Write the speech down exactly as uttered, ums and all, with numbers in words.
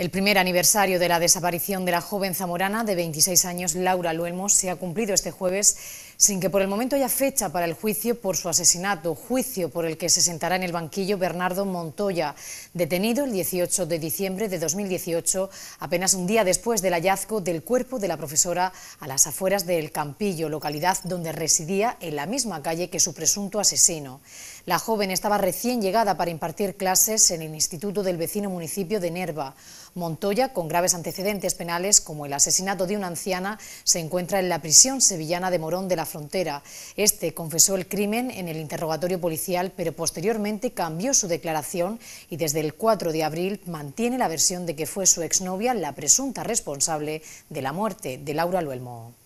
El primer aniversario de la desaparición de la joven zamorana de veintiséis años, Laura Luelmo, se ha cumplido este jueves sin que por el momento haya fecha para el juicio por su asesinato, juicio por el que se sentará en el banquillo Bernardo Montoya, detenido el dieciocho de diciembre de dos mil dieciocho, apenas un día después del hallazgo del cuerpo de la profesora a las afueras de El Campillo, localidad donde residía en la misma calle que su presunto asesino. La joven estaba recién llegada para impartir clases en el instituto del vecino municipio de Nerva. Montoya, con graves antecedentes penales como el asesinato de una anciana, se encuentra en la prisión sevillana de Morón de la Frontera. Este confesó el crimen en el interrogatorio policial, pero posteriormente cambió su declaración y desde el cuatro de abril mantiene la versión de que fue su exnovia la presunta responsable de la muerte de Laura Luelmo.